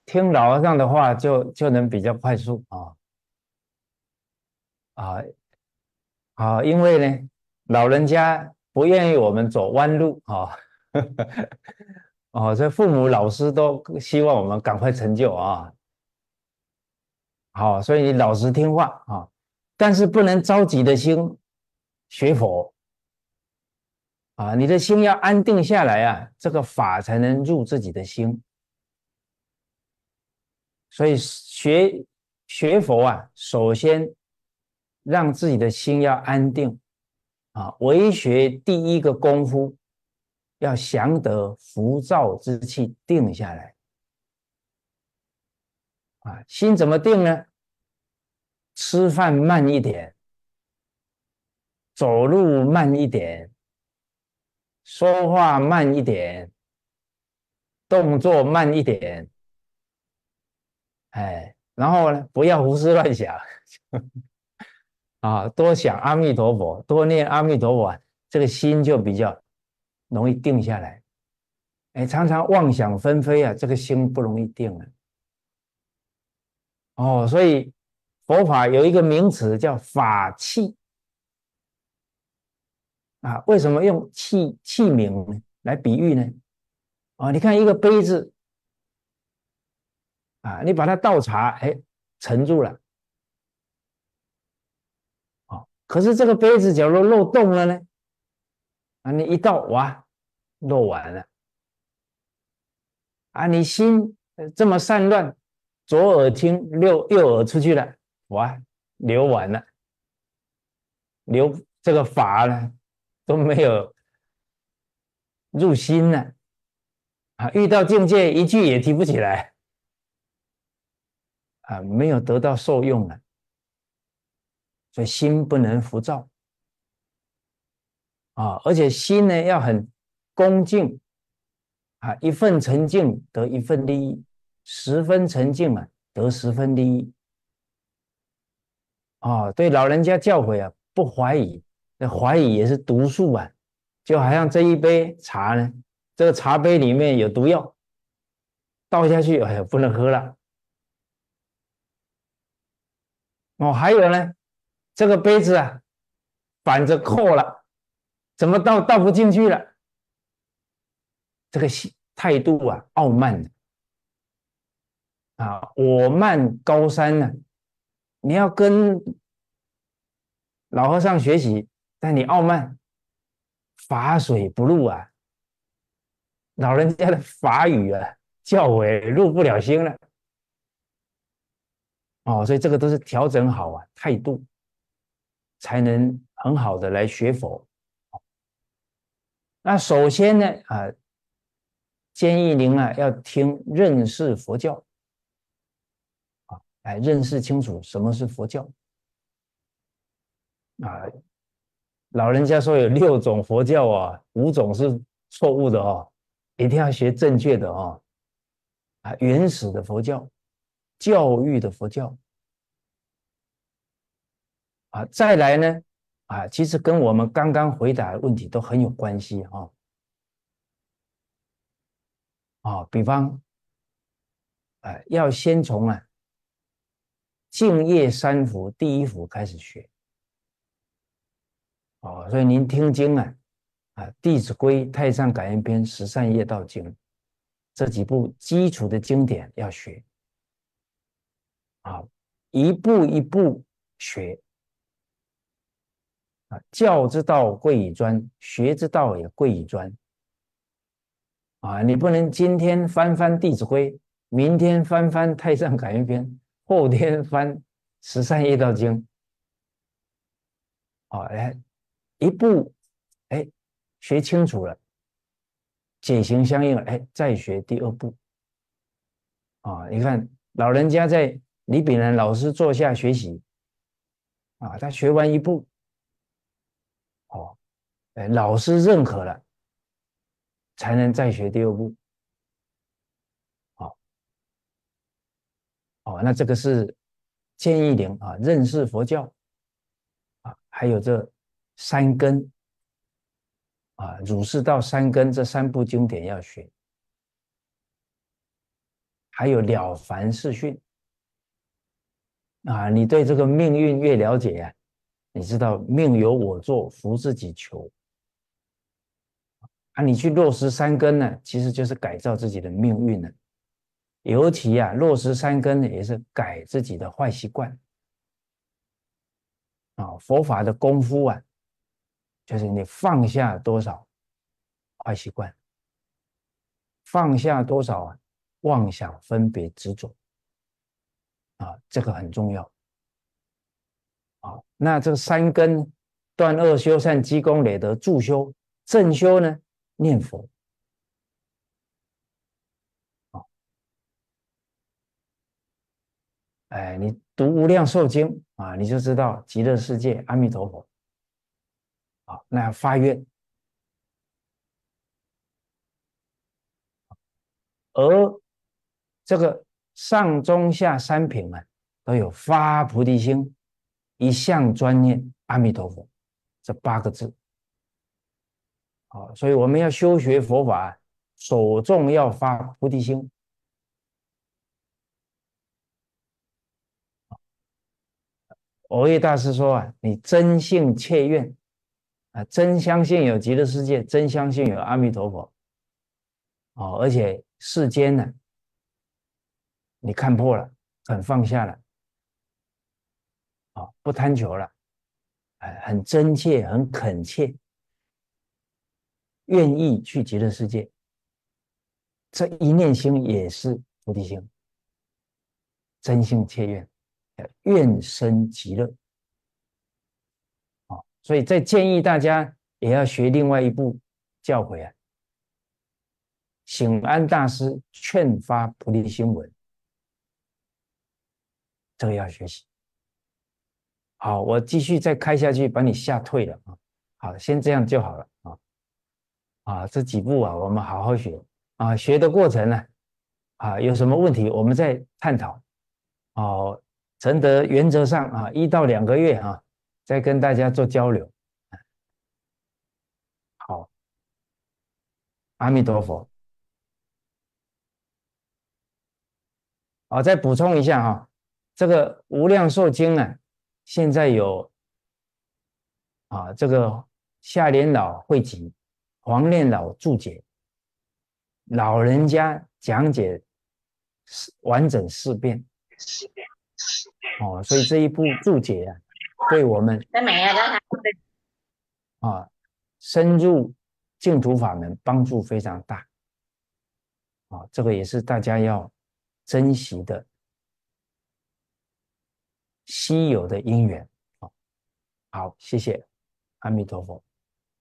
听老和尚的话就能比较快速啊因为呢，老人家不愿意我们走弯路所以父母老师都希望我们赶快成就好，所以你老实听话但是不能着急的心学佛你的心要安定下来这个法才能入自己的心。所以学佛首先让自己的心要安定为学第一个功夫要降得浮躁之气，定下来心怎么定呢？吃饭慢一点，走路慢一点，说话慢一点，动作慢一点，然后呢，不要胡思乱想多想阿弥陀佛，多念阿弥陀佛这个心就比较容易定下来。常常妄想纷飞这个心不容易定所以佛法有一个名词叫法器为什么用器皿呢来比喻呢？你看一个杯子你把它倒茶，沉住了可是这个杯子假如漏洞了呢？你一倒，哇，漏完了你心这么散乱，左耳听，右耳出去了，哇，流完了，流这个法呢都没有入心了遇到境界一句也提不起来没有得到受用了，所以心不能浮躁而且心呢要很恭敬一份沉静得一份利益，10分沉静得10分利益对老人家教诲不怀疑，那怀疑也是毒素就好像这一杯茶呢，这个茶杯里面有毒药，倒下去不能喝了还有呢，这个杯子反着扣了，怎么倒不进去了？这个态度傲慢的我慢高山呢你要跟老和尚学习，但你傲慢，法水不入老人家的法语教诲入不了心了所以这个都是调整好态度，才能很好的来学佛那首先呢建议您要听认识佛教来认识清楚什么是佛教老人家说有6种佛教5种是错误的一定要学正确的原始的佛教，教育的佛教再来呢其实跟我们刚刚回答的问题都很有关系比方要先从净业三福第一福开始学所以您听经弟子规》《太上感应篇》《十善业道经》这几部基础的经典要学一步一步学教之道贵以专，学之道也贵以专你不能今天翻翻《弟子规》，明天翻翻《太上感应篇》，后天翻《十善业道经》来一步学清楚了，解行相应了再学第2步你看老人家在李炳南老师坐下学习他学完1步老师认可了，才能再学第2步那这个是建议您认识佛教还有这3根儒释道3根这3部经典要学还有了凡四训啊。你对这个命运越了解啊，你知道命由我作，福自己求啊。你去落实三根呢，其实就是改造自己的命运了。尤其啊，落实三根呢，也是改自己的坏习惯啊。佛法的功夫啊，就是你放下多少坏习惯，放下多少啊妄想、分别、执着啊，这个很重要啊。那这三根断恶修善、积功累德、助修、正修呢，念佛啊。哎，你读《无量寿经》啊，你就知道极乐世界阿弥陀佛啊。那发愿，而这个上中下三品啊，都有发菩提心，一向专念阿弥陀佛这8个字。好，所以我们要修学佛法，首重要发菩提心。藕益大师说啊，你真信切愿啊，真相信有极乐世界，真相信有阿弥陀佛哦，而且世间呢，你看破了，很放下了啊，不贪求了，很真切，很恳切，愿意去极乐世界，这一念心也是菩提心，真信切愿，愿生极乐啊。所以再建议大家也要学另外一部教诲啊，醒安大师劝发菩提心文，这个要学习。好，我继续再开下去，把你吓退了啊。好，先这样就好了啊。这几步啊，我们好好学啊。学的过程呢，有什么问题我们再探讨。哦，承德原则上啊，1到2个月啊，再跟大家做交流。好，阿弥陀佛。好，再补充一下哈，这个《无量寿经》呢，现在有这个下联老汇集，黄念老注解，老人家讲解完整4遍哦，所以这一部注解啊，对我们深入净土法门帮助非常大这个也是大家要珍惜的稀有的因缘好，谢谢阿弥陀佛。